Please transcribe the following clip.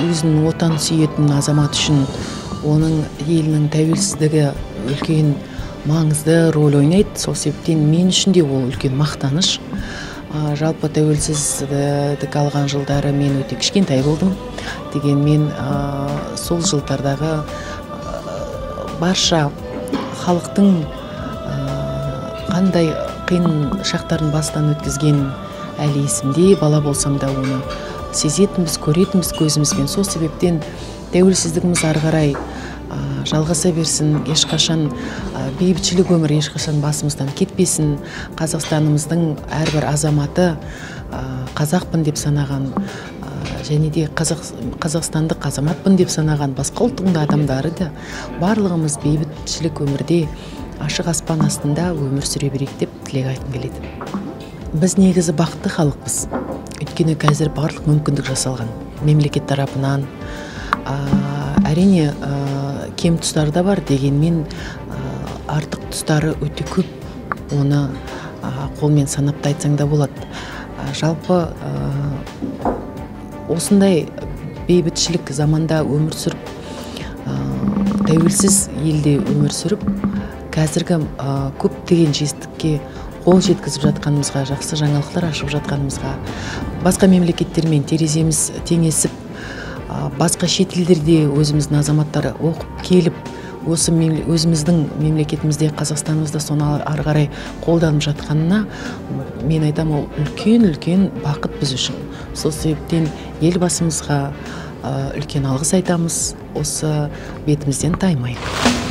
өзінің отан сүйетін азамат үшін оның елінің тәуелсіздігі үлкен маңызды рөл ойнайды. Сол себептен мен үшін де ол үлкен мақтаныш. Жалпы тәуелсіздік алған жылдары мен өте кішкентай болдым. Дегенмен сол жылдардағы барша халықтың қандай қиын шақтарын бастан өткізген әлі есімде. Бала болсам да оны сезетінбіз, көретінбіз көзімізбен. Сол себептен тәуелсіздігіміз ары қарай жалғаса берсін, ешқашан бейбітшілік өмір ешқашан басымыздан кетпесін. Қазақстанымыздың әрбір азаматы қазақпын деп санаған және де қазақстандық азаматпын деп санаған басқа ұлттың адамдары да барлығымыз бейбітшілік өмірде ашық аспан астында өмір сүре берейік деп тілек айтқым келеді. Біз негізі бақытты халықпыз. Өйткені қазір барлық мүмкіндік жасалған мемлекет тарапынан. Әрине кем тұстары да бар, дегенмен артық тұстары өте көп. Оны қолмен санап айтсаң да болады. Жалпы осындай бейбітшілік заманда өмір сүріп, тәуелсіз елде өмір сүріп, қазіргі көптеген жетістікке қол жеткізіп жатқанымызға, жақсы жаңалықтар ашып жатқанымызға, басқа мемлекеттермен тереземіз теңесіп, басқа шет елдерде өзіміздің азаматтары оқып келіп, осы өзіміздің мемлекетімізде, Қазақстанымызда соны ары қарай қолданып жатқанына мен айтам, ол үлкен бақыт біз үшін. Сол себептен елбасымызға үлкен алғыс айтамыз, осы бетімізден таймайық.